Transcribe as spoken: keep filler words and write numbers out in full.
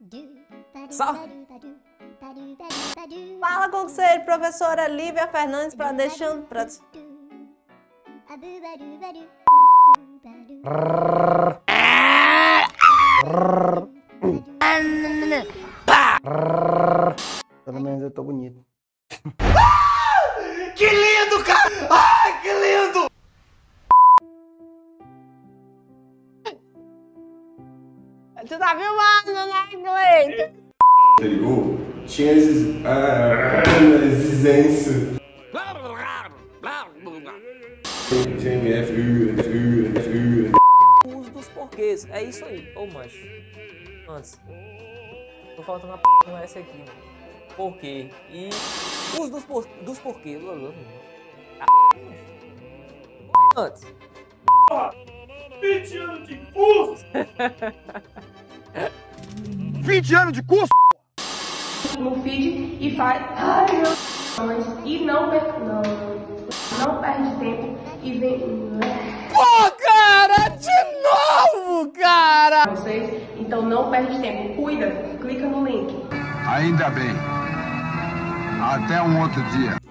Só. Fala com você, professora Lívia Fernandes, para deixando pra... Pelo menos eu tô bonito. Que lindo, cara! Ai, que lindo! Tu tá filmando, né, inglês? Anterior tinha esses... Ah, exigência. O uso dos porquês, é isso aí. Ô, macho. Antes. Tô faltando uma p com essa aqui, mano. Porquê. E... uso dos, por... dos porquês. Antes. vinte anos de curso! vinte anos de curso? No feed e faz. Ai, meu Deus. E não, per... não, não perde tempo e vem. Pô, cara! De novo, cara! Vocês, então não perde tempo. Cuida, clica no link. Ainda bem. Até um outro dia.